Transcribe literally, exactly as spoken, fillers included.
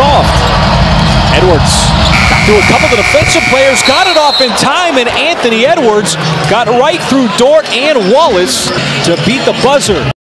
soft. Edwards got through a couple of the defensive players, got it off in time, and Anthony Edwards got right through Dort and Wallace to beat the buzzer.